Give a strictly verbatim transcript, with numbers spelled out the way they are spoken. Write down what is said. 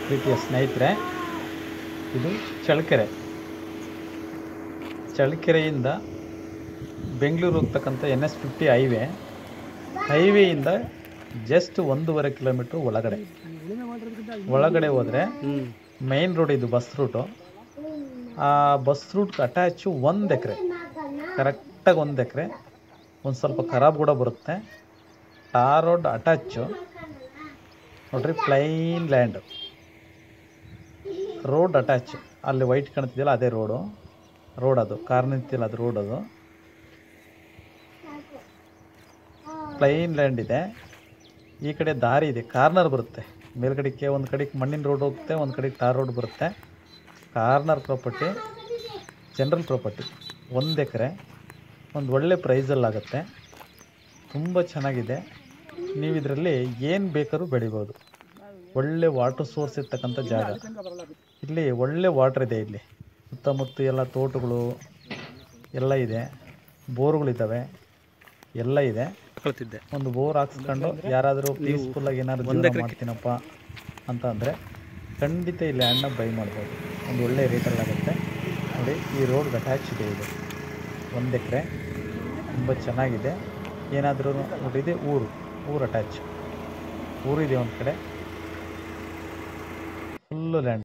ಪ್ರೀತಿಯ ಸ್ನೇಹಿತರೆ, ಇದು ಚಳ್ಳಕೆರೆ. ಚಳ್ಳಕೆರೆಯಿಂದ ಬೆಂಗಳೂರು ಹೋಗ್ತಕ್ಕಂಥ ಎನ್ ಎಸ್ ಫಿಫ್ಟಿ ಹೈವೇ ಹೈವೇಯಿಂದ ಜಸ್ಟ್ ಒಂದೂವರೆ ಕಿಲೋಮೀಟ್ರ್ ಒಳಗಡೆ ಒಳಗಡೆ ಹೋದರೆ ಮೈನ್ ರೋಡ್, ಇದು ಬಸ್ ರೂಟು. ಆ ಬಸ್ ರೂಟ್ಗೆ ಅಟ್ಯಾಚು ಒಂದು ಎಕರೆ, ಕರೆಕ್ಟಾಗಿ ಒಂದು ಎಕರೆ, ಒಂದು ಸ್ವಲ್ಪ ಖರಾಬ್ ಕೂಡ ಬರುತ್ತೆ. ಟಾರ್ ರೋಡ್ ಅಟ್ಯಾಚು ನೋಡ್ರಿ, ಪ್ಲೈನ್ ಲ್ಯಾಂಡ್, ರೋಡ್ ಅಟ್ಯಾಚ್. ಅಲ್ಲಿ ವೈಟ್ ಕಾಣ್ತಿದೆಯಲ್ಲ ಅದೇ ರೋಡು, ರೋಡ್ ಅದು ಕಾರ್ ನಿಂತಿಲ್ಲ, ಅದು ರೋಡ್, ಅದು ಪ್ಲೈನ್ ಲ್ಯಾಂಡ್ ಇದೆ. ಈ ಕಡೆ ದಾರಿ ಇದೆ, ಕಾರ್ನರ್ ಬರುತ್ತೆ. ಮೇಲ್ಗಡೆಗೆ ಒಂದು ಕಡೆಗೆ ಮಣ್ಣಿನ ರೋಡ್ ಹೋಗುತ್ತೆ, ಒಂದು ಕಡೆಗೆ ಟಾರ್ ರೋಡ್ ಬರುತ್ತೆ. ಕಾರ್ನರ್ ಪ್ರಾಪರ್ಟಿ, ಜನರಲ್ ಪ್ರಾಪರ್ಟಿ, ಒಂದು ಎಕರೆ, ಒಂದು ಒಳ್ಳೆ ಪ್ರೈಸಲ್ಲಾಗುತ್ತೆ. ತುಂಬ ಚೆನ್ನಾಗಿದೆ. ನೀವು ಇದರಲ್ಲಿ ಏನು ಬೇಕಾದ್ರೂ ಬೆಳಿಬೋದು. ಒಳ್ಳೆ ವಾಟರ್ ಸೋರ್ಸ್ ಇರ್ತಕ್ಕಂಥ ಜಾಗ. ಇಲ್ಲಿ ಒಳ್ಳೆ ವಾಟರ್ ಇದೆ. ಇಲ್ಲಿ ಸುತ್ತಮುತ್ತ ಎಲ್ಲ ತೋಟಗಳು ಎಲ್ಲ ಇದೆ, ಬೋರ್ಗಳಿದ್ದಾವೆ, ಎಲ್ಲ ಇದೆ. ಒಂದು ಬೋರ್ ಹಾಕ್ಸ್ಕೊಂಡು ಯಾರಾದರೂ ಪೀಸ್ಫುಲ್ಲಾಗಿ ಏನಾದ್ರು ಜೀವನ ಮಾಡ್ತೀನಪ್ಪ ಅಂತ ಅಂದರೆ ಖಂಡಿತ ಈ ಲ್ಯಾಂಡ್ನ ಬೈ ಮಾಡ್ಬೋದು. ಒಂದು ಒಳ್ಳೆ ರೇಟಲ್ಲಾಗುತ್ತೆ. ನೋಡಿ, ಈ ರೋಡ್ಗೆ ಅಟ್ಯಾಚ್ ಇದೆ. ಇದು ಒಂದು ಎಕರೆ, ತುಂಬ ಚೆನ್ನಾಗಿದೆ. ಏನಾದರೂ ನೋಡಿ, ಇದೆ ಊರು, ಊರು ಅಟ್ಯಾಚ್ ಊರಿದೆ ಒಂದು ಕಡೆ, ಫುಲ್ಲು ಲ್ಯಾಂಡ್.